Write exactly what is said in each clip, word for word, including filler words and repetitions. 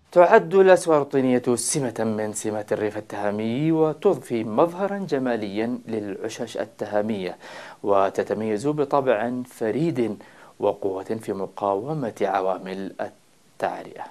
تعد الأسوار الطينية سمة من سمات الريف التهامي، وتضفي مظهرا جماليا للعشش التهامية، وتتميز بطبع فريد وقوة في مقاومة عوامل التعرية.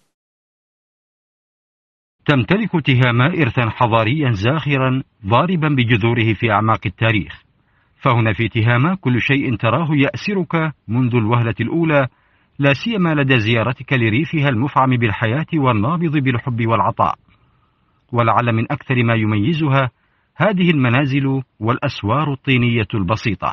تمتلك تهامة إرثا حضاريا زاخرا ضاربا بجذوره في أعماق التاريخ، فهنا في تهامة كل شيء تراه يأسرك منذ الوهلة الأولى، لا سيما لدى زيارتك لريفها المفعم بالحياة والنابض بالحب والعطاء. ولعل من أكثر ما يميزها هذه المنازل والأسوار الطينية البسيطة.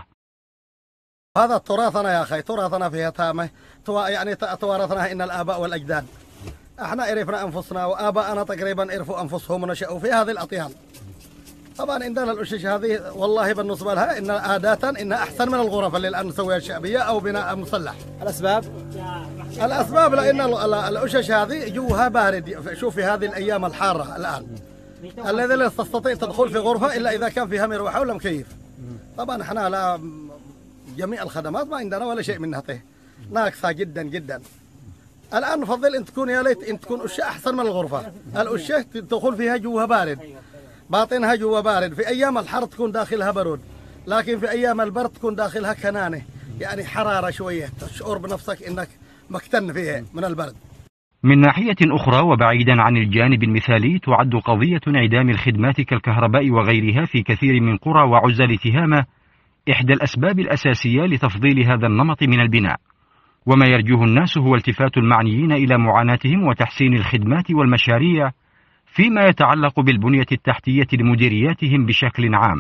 هذا تراثنا يا أخي، تراثنا في تهامة، يعني توارثناه إن الآباء والأجداد. احنا عرفنا أنفسنا وآباءنا تقريبا عرفوا أنفسهم ونشأوا في هذه الأطيان. طبعا عندنا الأشش هذه والله بالنسبة لها إن عادة إنها أحسن من الغرف اللي الآن نسويها الشعبية أو بناء مسلح. الأسباب؟ الأسباب لأن الأشش هذه جوها بارد. شوفي هذه الأيام الحارة الآن الذي لا تستطيع تدخل في غرفة إلا إذا كان فيها مروحة ولا مكيف. طبعا احنا لا جميع الخدمات ما عندنا ولا شيء منها، ناقصة جدا جدا. الآن نفضل أن تكون يا ليت أن تكون أشياء أحسن من الغرفة. الأشياء تدخل فيها جوها بارد، باطنها جوا بارد. في أيام الحر تكون داخلها برود، لكن في أيام البرد تكون داخلها كنانة، يعني حرارة شوية، تشعر بنفسك إنك مكتن فيها من البرد. من ناحية أخرى وبعيدا عن الجانب المثالي، تعد قضية انعدام الخدمات كالكهرباء وغيرها في كثير من قرى وعزل تهامة إحدى الأسباب الأساسية لتفضيل هذا النمط من البناء. وما يرجوه الناس هو التفات المعنيين إلى معاناتهم وتحسين الخدمات والمشاريع فيما يتعلق بالبنية التحتية لمديرياتهم بشكل عام.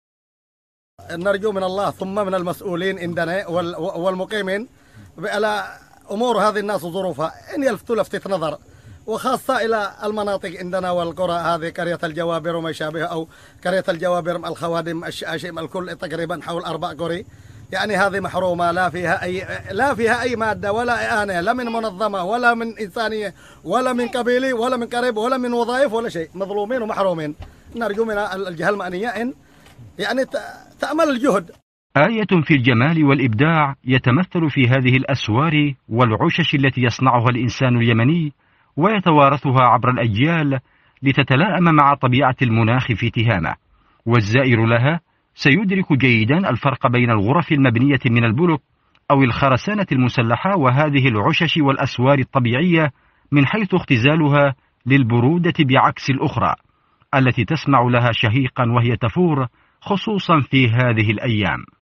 نرجو من الله ثم من المسؤولين عندنا والمقيمين على أمور هذه الناس وظروفها أن يلفتوا لفتة نظر، وخاصة إلى المناطق عندنا والقرى هذه، قرية الجوابر وما يشابه، أو قرية الجوابر مع الخوادم الشاشم الكل تقريبا حول أربع قري. يعني هذه محرومة، لا فيها أي لا فيها أي مادة ولا إعانة، لا من منظمة ولا من إنسانية ولا من قبيلي ولا من قريب ولا من وظائف ولا شيء، مظلومين ومحرومين. نرجو من الجهة المعنية إن يعني تأمل الجهد. آية في الجمال والإبداع يتمثل في هذه الأسوار والعشش التي يصنعها الإنسان اليمني ويتوارثها عبر الأجيال لتتلائم مع طبيعة المناخ في تهامة. والزائر لها سيدرك جيدا الفرق بين الغرف المبنية من البلوك أو الخرسانة المسلحة وهذه العشش والأسوار الطبيعية، من حيث اختزالها للبرودة بعكس الأخرى التي تسمع لها شهيقا وهي تفور، خصوصا في هذه الأيام.